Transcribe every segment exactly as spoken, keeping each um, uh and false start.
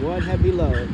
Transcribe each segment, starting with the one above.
One heavy load.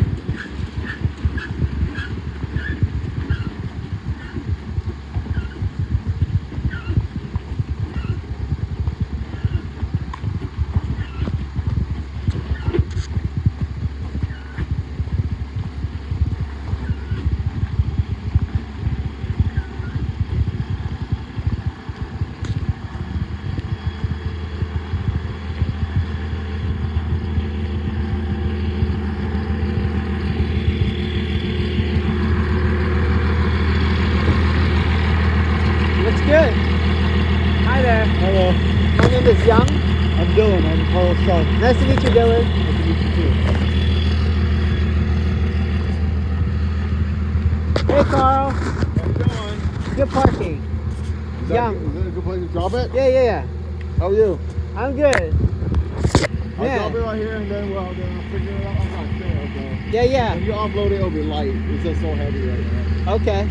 Good. Hi there. Hello. My name is Young. I'm Dylan. I'm Carl's son. Nice to meet you, Dylan. Nice to meet you too. Hey, Carl. How you doing? Good parking. Is that, Young. Is that a good place to drop it? Yeah, yeah, yeah. How are you? I'm good. I'll Yeah. drop it right here and then, well, then I'll figure it out. I'm not sure. So. Yeah, yeah. When you offload it, it'll be light. It's just so heavy right now. Okay.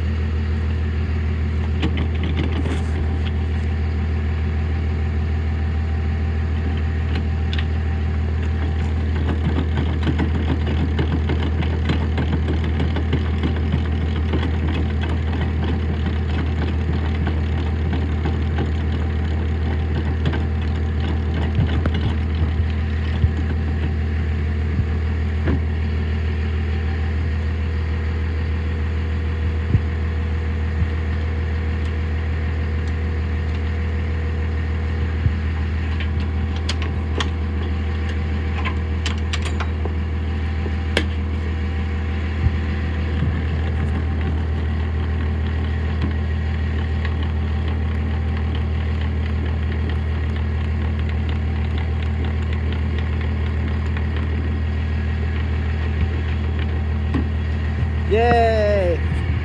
Yay!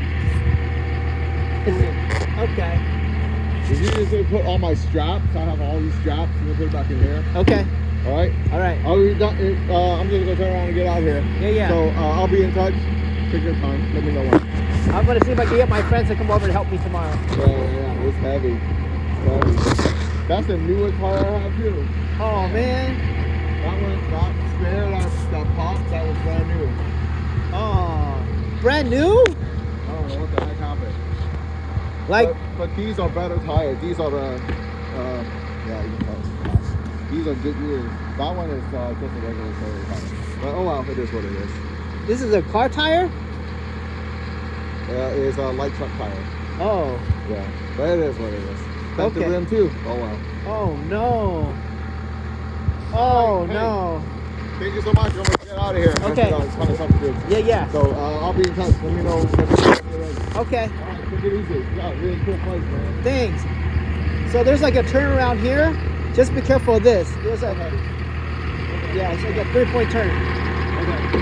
Okay. If you just gonna put all my straps, I have all these straps, I'm gonna put it back in here. Okay. Alright? Alright. I'll be done. Uh, I'm just gonna turn around and get out here. Yeah, yeah. So uh, I'll be in touch. Take your time. Let me know when. I'm going to see if I can get my friends to come over and help me tomorrow. Yeah, yeah, it's heavy. It's heavy. That's the newest car I have too. Oh, man. That one, that spare, that, that pop, that was brand new. Oh. Brand new? I don't know what the heck happened. Like, but, but these are better tires. These are the, uh, yeah, you can tell. These are good years. That one is uh, just a regular tire. But oh well, it is what it is. this is a car tire? Uh, it's a light truck tire. Oh. Yeah, but it is what it is. That's Okay. the rim too. Oh well. Oh, no. Oh, Hey. no. Thank you so much. I'm gonna get out of here. Okay. It's kind of something good. Yeah, yeah. So uh, I'll be in touch. Let me know when you're ready. Okay. All right, take it easy. Yeah, really cool place, man. Thanks. So there's like a turnaround here. Just be careful of this. There's a, Okay. yeah, it's like a three-point turn. Okay.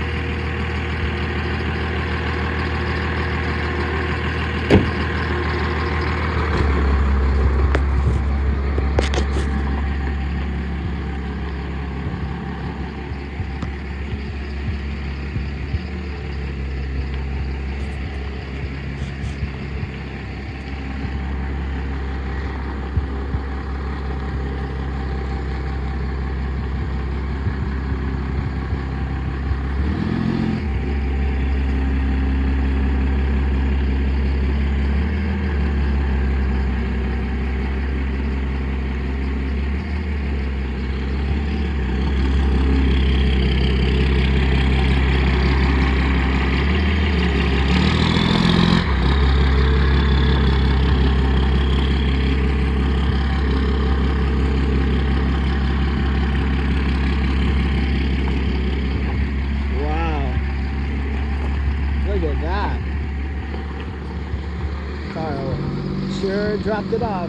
Sure dropped it off.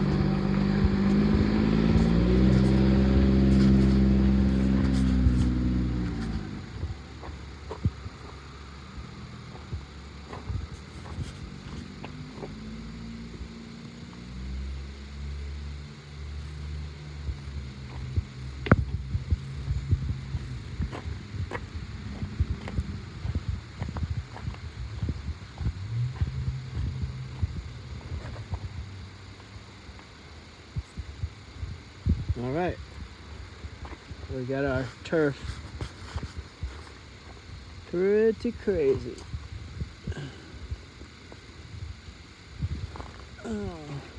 All right, we got our turf Pretty crazy. Oh.